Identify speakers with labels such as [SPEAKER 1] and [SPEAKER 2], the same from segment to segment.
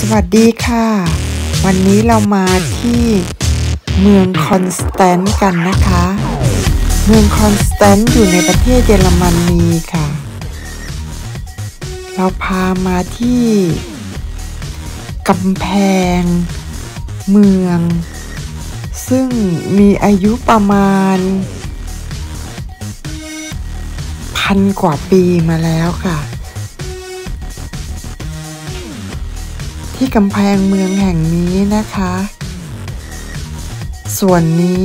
[SPEAKER 1] สวัสดีค่ะวันนี้เรามาที่เมืองคอนสแตนต์กันนะคะเมืองคอนสแตนต์อยู่ในประเทศเยอรมนีค่ะเราพามาที่กำแพงเมืองซึ่งมีอายุประมาณ1,000 กว่าปีมาแล้วค่ะที่กำแพงเมืองแห่งนี้นะคะส่วนนี้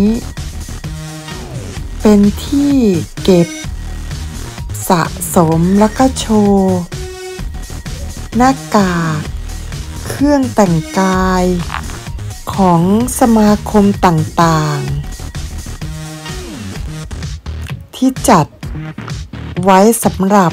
[SPEAKER 1] เป็นที่เก็บสะสมแล้วก็โชว์หน้ากากเครื่องแต่งกายของสมาคมต่างๆที่จัดไว้สำหรับ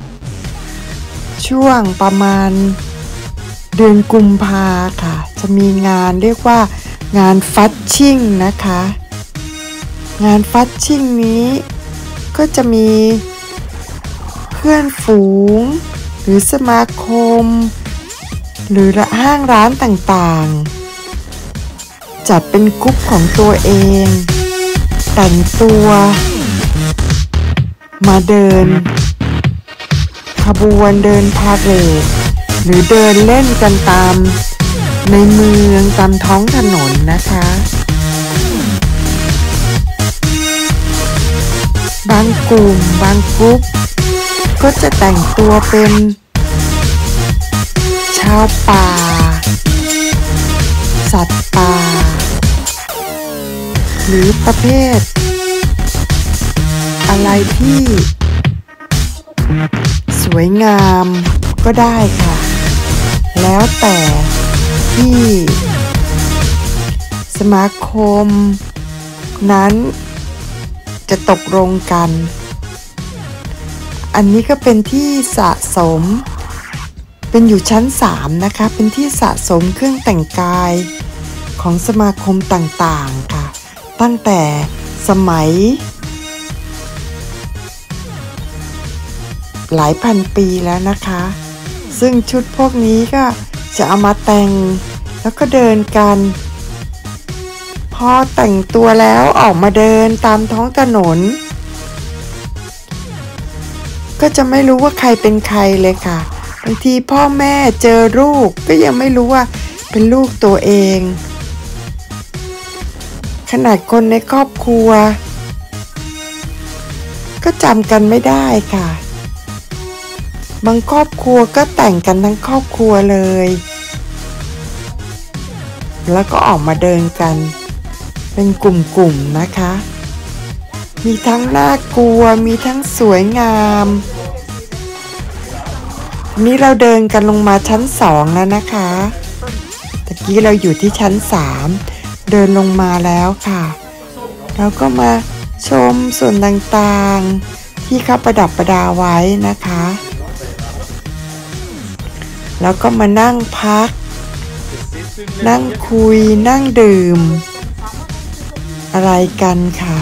[SPEAKER 1] ช่วงประมาณเดือนกุมภาค่ะจะมีงานเรียกว่างานฟัชชิ่งนะคะงานฟัชชิ่งนี้ก็จะมีเพื่อนฝูงหรือสมาคมหรือห้างร้านต่างๆจัดเป็นกลุ่มของตัวเองแต่งตัวมาเดินขบวนเดินพาเหรดหรือเดินเล่นกันตามในเมืองตามท้องถนนนะคะบางกลุ่มบางกลุ่มก็จะแต่งตัวเป็นชาวป่าสัตว์ป่าหรือประเภทอะไรที่สวยงามก็ได้ค่ะแล้วแต่ที่สมาคมนั้นจะตกลงกันอันนี้ก็เป็นที่สะสมเป็นอยู่ชั้น3นะคะเป็นที่สะสมเครื่องแต่งกายของสมาคมต่างๆค่ะตั้งแต่สมัยหลายพันปีแล้วนะคะซึ่งชุดพวกนี้ก็จะเอามาแต่งแล้วก็เดินกันพอแต่งตัวแล้วออกมาเดินตามท้องถนนก็จะไม่รู้ว่าใครเป็นใครเลยค่ะบางทีพ่อแม่เจอลูกก็ยังไม่รู้ว่าเป็นลูกตัวเองขนาดคนในครอบครัวก็จำกันไม่ได้ค่ะบางครอบครัวก็แต่งกันทั้งครอบครัวเลยแล้วก็ออกมาเดินกันเป็นกลุ่มๆนะคะมีทั้งน่ากลัวมีทั้งสวยงามนี่เราเดินกันลงมาชั้น2แล้วนะคะตะกี้เราอยู่ที่ชั้น3เดินลงมาแล้วค่ะเราก็มาชมส่วนต่างๆที่เขาประดับประดาไว้นะคะแล้วก็มานั่งพักนั่งคุยนั่งดื่มอะไรกันค่ะ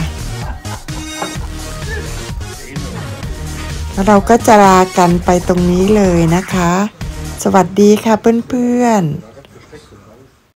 [SPEAKER 1] แล้วเราก็จะลากันไปตรงนี้เลยนะคะสวัสดีค่ะเพื่อนๆ